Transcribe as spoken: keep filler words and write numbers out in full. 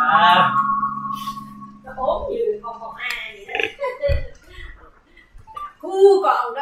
À. Nó ốm như con con A vậy đó. Cu còn